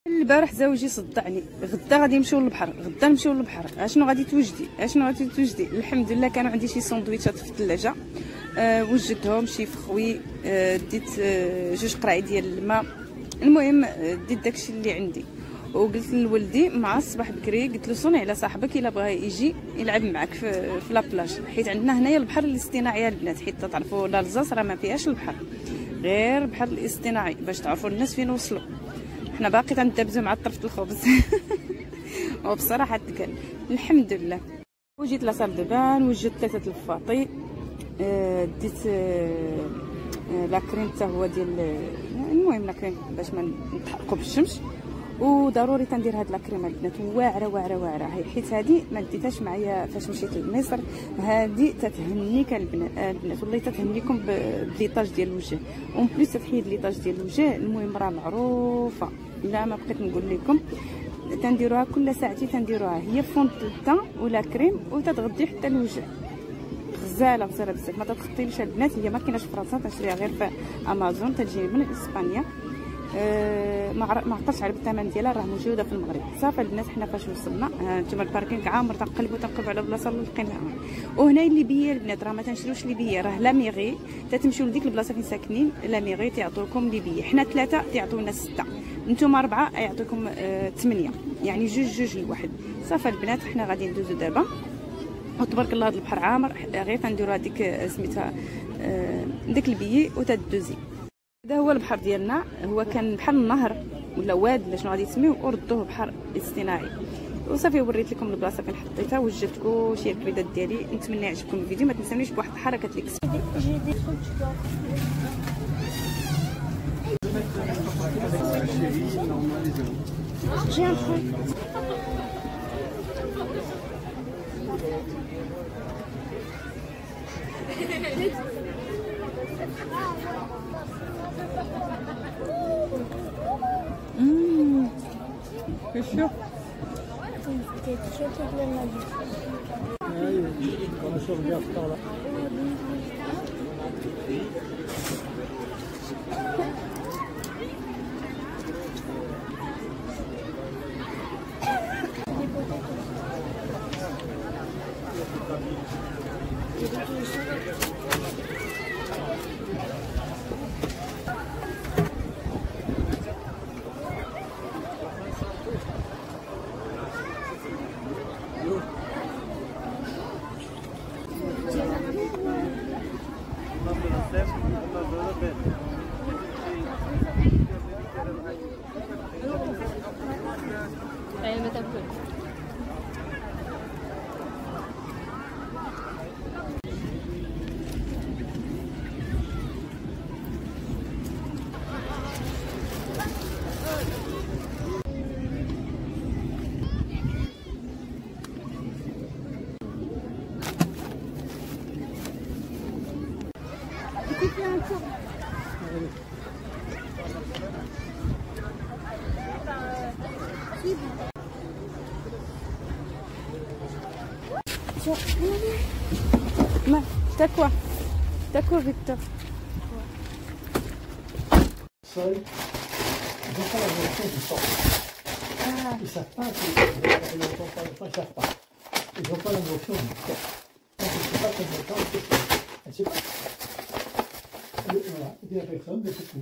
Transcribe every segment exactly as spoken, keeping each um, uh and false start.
البارح زوجي صدعني، غدا غادي نمشيو للبحر، غدا نمشيو للبحر، اشنو غادي توجدي اشنو غادي توجدي. الحمد لله كانوا عندي شي سندويشات في الثلاجه، أه وجدتهم شي فخوي، أه ديت أه جوج قراعي ديال الماء. المهم ديت داكشي اللي عندي، وقلت لولدي مع الصباح بكري، قلت له صوني على صاحبك الا بغى يجي يلعب معك في, في لابلاج، حيت عندنا هنايا البحر الاصطناعي البنات، حيت تعرفوا لالزاس راه ما فيهاش البحر، غير البحر الاصطناعي، باش تعرفوا الناس فين وصلوا. حنا باقي تندبزو مع طرف الخبز. وبصراحه تقال الحمد لله. وجيت لاصال دو بان، وجدت ثلاثه الفاطي، آه ديت آه لا كريم حتى هو ديال، المهم لا كريم باش ما نتحرقوا بالشمس. وضروري تندير هاد لا كريم البنات، واعره واعره واعره، حيت هادي ما ديتهاش معايا فاش مشيت لمصر. هادي تتهنيك البنات، والله تتهنيكم بليطاج ديال الوجه، اون بليس تحيد ليطاج ديال الوجه. المهم راه معروفه، لا ما بقيت نقول لكم، تنديروها كل ساعتين، تنديروها هي فونت التا ولا كريم، وتتغطي حتى الوجه. غزاله غزاله بزاف، ما تتخطيليش البنات. هي ما كايناش في فرنسا، تنشريها غير في امازون، تجي من اسبانيا. أه ما عقلتش على الثمن ديالها، راه موجوده في المغرب. صافي البنات حنا فاش وصلنا، هانتوما الباركينغ عامر، تنقلبوا تنقلبوا على بلاصه اللي لقيناها. وهنا اللي بيا البنات راه ما تنشريوش اللي بيا، راه لا ميغي، تتمشيو لديك البلاصه فين ساكنين لا ميغي تيعطوكم اللي بيا. حنا ثلاثه تيعطونا سته، نتوما اربعه يعطيكم أه ثمانيه، يعني جوج جوج لواحد. صافي البنات حنا غادي ندوزو دابا، وتبارك الله هذا البحر عامر، غير تنديروا هذيك سميتها أه ديك البيي وتدوزي. هذا هو البحر ديالنا، هو كان بحال النهر ولا واد ولا شنو غادي تسميوه، وردوه بحر اصطناعي. وصافي وريت لكم البلاصه فين حطيتها، وجدت كلشي الكريدات ديالي. نتمنى يعجبكم الفيديو، ما تنساونيش بواحد الحركه ليك. Mmh, c'est sûr. C'était très très bien la vie. Quand je regarde par là. Allez, mettre un peu. ما t'as quoi t'as quoi Victor? Seul, ils n'ont pas la notion du temps. Ah. Ils ne savent pas qu'ils n'ont pas le temps, ils ne savent pas. Ils n'ont pas la notion du temps. Donc je ne sais pas combien de temps elle fait. Elle ne sait pas. Elle, voilà, elle dit à personne, mais c'est tout.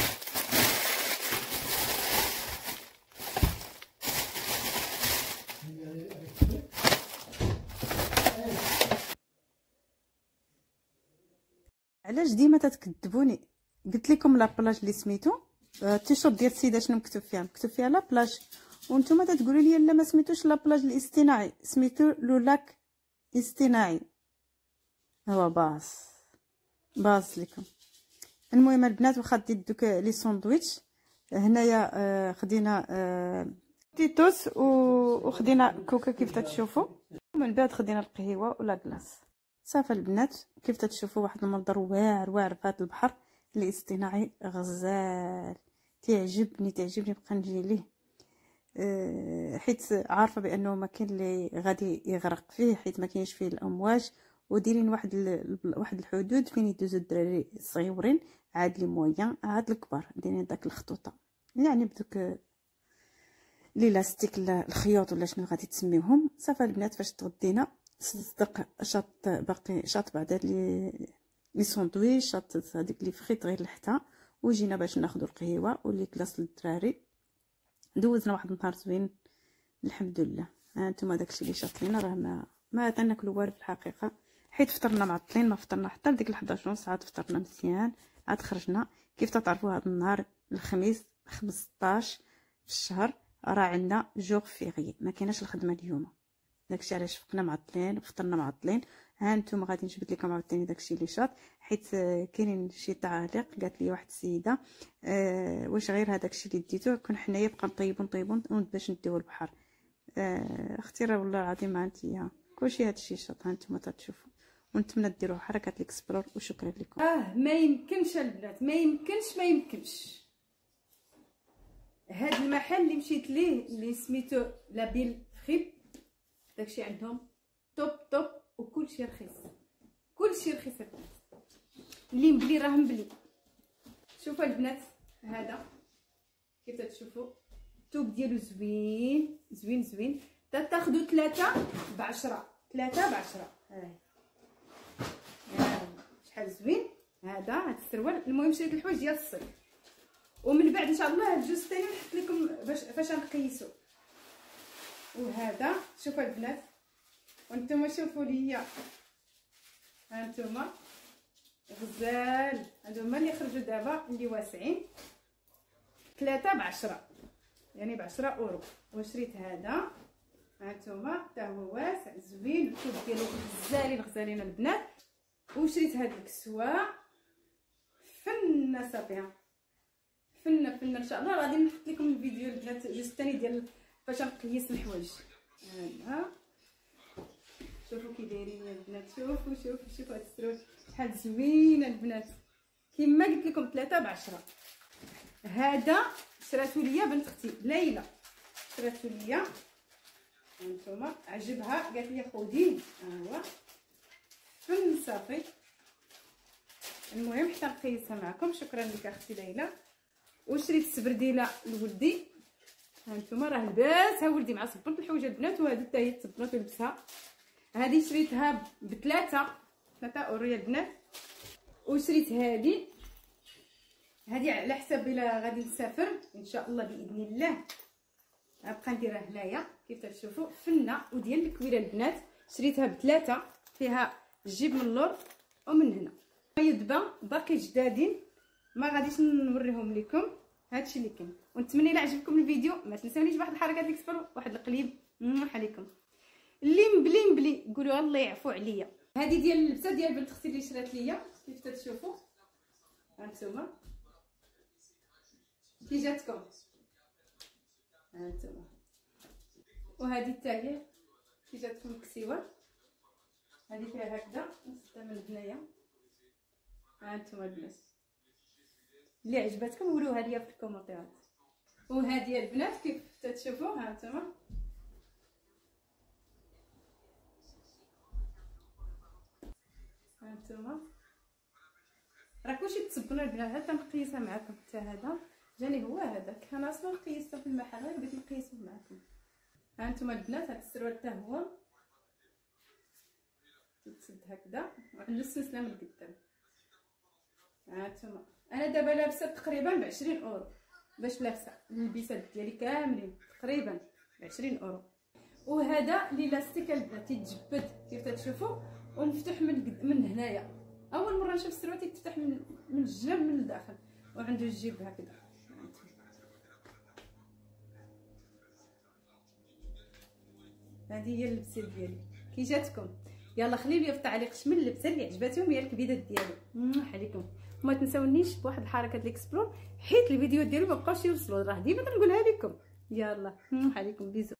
علاش ديما تتكذبوني؟ قلت لكم لا بلاج اللي سميتو التيشيرت ديال السيده شنو مكتوب فيها؟ مكتوب فيها لا بلاج، وانتم تتقولوا لي لا ما سميتوش لا بلاج الاصطناعي، سميتو لو لاك اصطناعي. هو باص باص لكم. المهم البنات واخا ديت دوك لي ساندويتش هنايا، آه خدينا آه تيتوس وخدينا كوكا كيف تتشوفوا، ومن بعد خدينا القهوه ولا كلاص. صافي البنات كيف تتشوفوا واحد المنظر واعر واعر في هذا البحر الاصطناعي غزال. تعجبني تعجبني بقى نجي ليه، أه حيت عارفه بانه ما كاين اللي غادي يغرق فيه، حيت ما كاينش فيه الامواج، وديرين واحد ال... واحد الحدود فين يدوزو الدراري الصغيورين، عاد لي مويان عاد الكبار دايرين داك الخطوطه، يعني بدوك لي لاستيك الخيوط ولا شنو غادي تسميوهم. صافي البنات فاش تغدينا صدق شاط باقي شاط بعد لي لي ساندويش شاط هذيك لي فريت غير لحتها، وجينا باش ناخذوا القهيوه واللي كلاص للدراري. دوزنا واحد النهار زوين الحمد لله. ها انتما داكشي اللي شاط لينا راه ما ما تناكلوا والو في الحقيقه، حيت فطرنا معطلين، ما فطرنا حتى لديك الحداش ونص، عاد فطرنا مزيان عاد خرجنا. كيف تعرفوا هذا النهار الخميس خمسطاش في الشهر راه عندنا جوغ فيغي، ما كايناش الخدمه اليوم، داكشي علاش فقنا معطلين وفطرنا معطلين. ها انتم غادي نجبد لكم عاوتاني داكشي اللي شاط، حيت كاينين شي تعاليق قالت لي واحد السيده أه واش غير هذاك الشيء اللي ديتو كون حنايا بقى نطيبو نطيبو باش نديو البحر. أه اختي راه والله العظيم ما انتيا كلشي هادشي شاط. ها انتم تتشوفوا ونتمنى ديروا حركه الاكسبلور وشكرا لكم. اه ما يمكنش البنات، ما يمكنش ما يمكنش هاد المحل اللي مشيت ليه اللي سميتو لابيل فريب، داكشي عندهم توب توب وكلشي رخيص، كلشي رخيص البنات، اللي مبلي راه مبلي. شوفوا البنات هذا كيف تشوفوا التوب ديالو زوين زوين زوين، تاخذوا ثلاثة بعشرة، ثلاثة بعشرة. هاي شحال زوين هذا هاد السروال. المهم شريت الحوايج ديال الصيف، ومن بعد ان شاء الله الجوج الثاني نحط لكم باش فاش نقيسو. وهذا شوفوا البنات وانتم شوفوا ليا، ها انتم غزال هادو هما اللي خرجوا دابا اللي واسعين، ثلاثة بعشرة يعني بعشرة اورو. وشريت هذا ها انتم حتى هو واسع زوين، الكوب ديالو غزالين غزالين البنات. وشريت هاد الكسوه فنه صافيه فنه فنه. ان شاء الله غادي نحط لكم الفيديو البنات الجزء الثاني ديال فاش نقيس الحوايج. هذا شوفوا كي دايرين يا البنات، شوفوا شوفوا شوفوا هاد السروال شحال زوينه البنات، كما قلت لكم ثلاثة بعشرة. هذا شراتو ليا بنت اختي ليلى، شراتو ليا هانتوما عجبها قالت لي خذيه. ها هو فن صافي. المهم حتى نقيسها معكم. شكرا لك اختي ليلى. وشريت السبرديله لولدي، هانتوما راه لباسها ولدي مع صبرت الحوايج البنات، وهذه حتى هي تصبرت ولبسها. هذه شريتها بثلاثة ثلاثة اورو يا البنات. وشريت هذه هذه على حساب الا غادي نسافر ان شاء الله باذن الله غنبقى نديرها هنايا كيف تشوفوا فنه. وديال الكويره البنات شريتها بثلاثة، فيها الجيب من اللور ومن هنا. يدبا باقي جدادين ما غاديش نوريهم لكم، هادشي اللي كاين. ونتمنى الا عجبكم الفيديو ما تنساونيش بواحد الحركات الاكسبلور واحد القليب نوح عليكم. اللي مبلي مبلي قولوا الله يعفو عليا. هذه ديال اللبسه ديال بنت اختي اللي شرات ليا كيف تشوفوا هانتوما كي جاتكم هانتوما. وهذه حتى هي كي جاتكم الكسيوه، هذه فيها هكذا نصدها من هنايا. هانتوما البنات اللي عجبتكم قولوها ليا في الكومونتيرات. وهذه البنات كيف تتشوفوا هانتوما هانتوما راه كلشي تصبنا البنات. حتى نقيسها معكم حتى هذا جاني هو هذاك، انا اصلا قيسته في المحل غير بغيت نقيسه معكم. هانتوما البنات هذا السروال حتى هو تتسد هكذا وعنده السلسله من القدام. هانتوما انا دابا لابسه تقريبا بعشرين اورو باش لابسه البيسات ديالي كاملين تقريبا بعشرين اورو. وهذا لي لاستيك البنات تيتجبد كيف تشوفوا ومفتوح من من هنايا. اول مره نشوف السروال تيتفتح من من الجناب من الداخل وعنده الجيب هكذا. هذه هي اللبسه ديالي كي جاتكم. يلا خليو لي في التعليق شمن اللبسه اللي عجباتكم هي الكبيدات ديالو. نوح عليكم. وما تنساونيش بواحد الحركه الاكسبلور حيت الفيديو ديالو ما بقاوش يوصلوا، راه ديما كنقولها لكم. يلا نوح عليكم بيزو.